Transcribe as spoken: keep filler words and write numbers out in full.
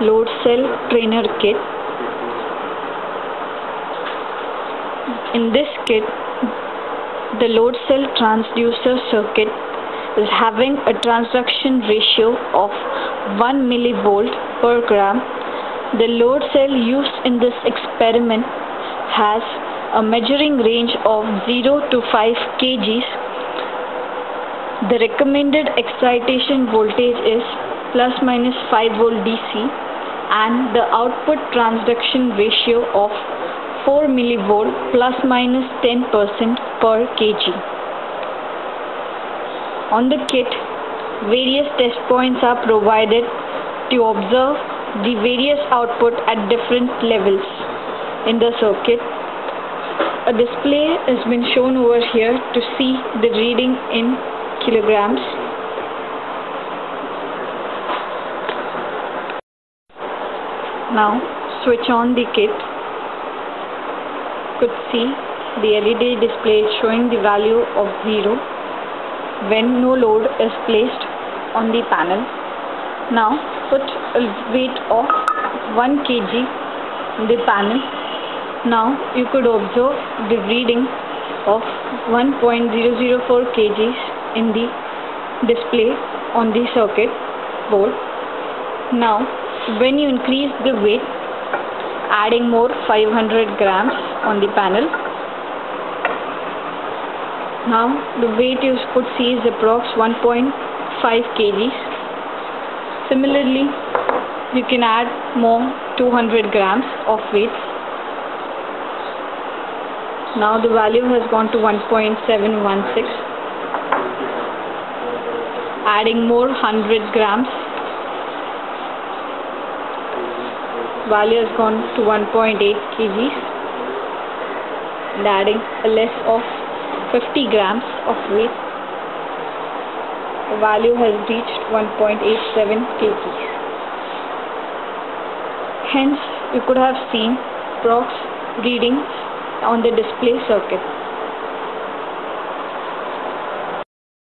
load cell trainer kit. In this kit, the load cell transducer circuit is having a transduction ratio of one millivolt per gram. The load cell used in this experiment has a measuring range of zero to five kilograms. The recommended excitation voltage is plus minus five volt D C and the output transduction ratio of four millivolt plus minus ten percent per kilogram. On the kit, various test points are provided to observe the various output at different levels in the circuit. A display has been shown over here to see the reading in kilograms. Now switch on the kit. You could see the L E D display showing the value of zero when no load is placed on the panel. Now put a weight of one kilogram in the panel. Now you could observe the reading of one point zero zero four kilograms in the display on the circuit board. Now when you increase the weight, adding more five hundred grams on the panel, now the weight you could see is approx one point five kilograms. Similarly, you can add more two hundred grams of weight. Now the value has gone to one point seven one six. Adding more one hundred grams, value has gone to one point eight kilograms, and adding a less of fifty grams of weight, the value has reached one point eight seven kilograms. Hence, you could have seen approx readings on the display circuit.